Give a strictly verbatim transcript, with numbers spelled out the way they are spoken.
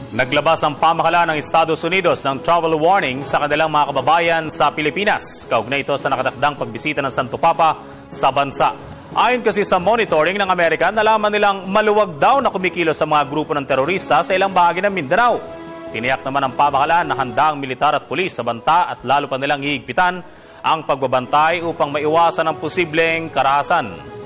Naglabas ang pamahalaan ng Estados Unidos ng travel warning sa kanilang mga kababayan sa Pilipinas. Kaugnay ito sa nakatakdang pagbisita ng Santo Papa sa bansa. Ayon kasi sa monitoring ng Amerika, nalaman nilang maluwag daw na kumikilos sa mga grupo ng terorista sa ilang bahagi ng Mindanao. Tiniyak naman ng pamahalaan na handa ang militar at pulis sa banta at lalo pa nilang hihigpitan ang pagbabantay upang maiwasan ang posibleng karahasan.